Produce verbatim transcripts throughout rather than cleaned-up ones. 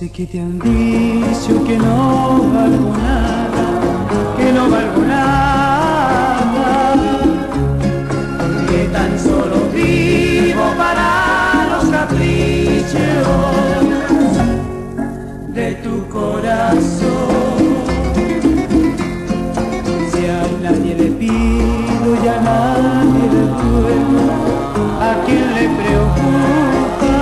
sé que te han dicho que no valgo nada, que no valgo nada, que tan solo vivo para los caprichos de tu corazón. Si a nadie le pido y a nadie le ruego, ¿a quién le preocupa?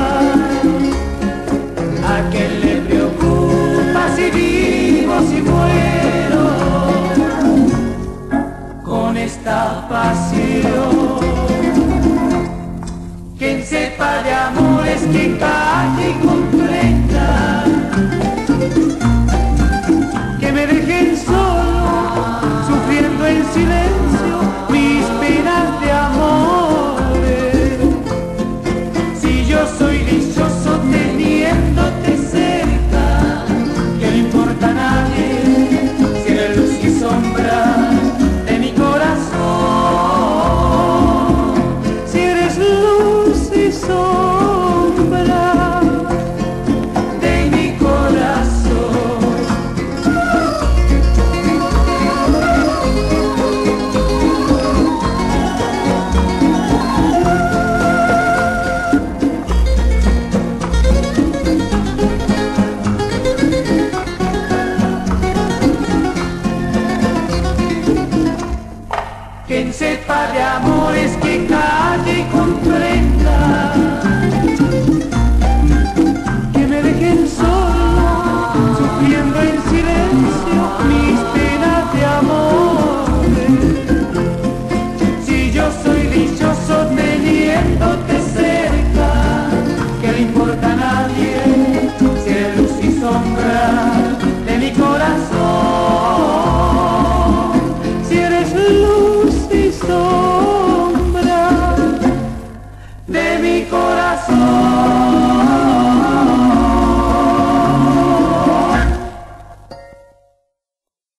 ¿A quién le preocupa si vivo, si muero con esta pasión? Quien sepa de amores, quien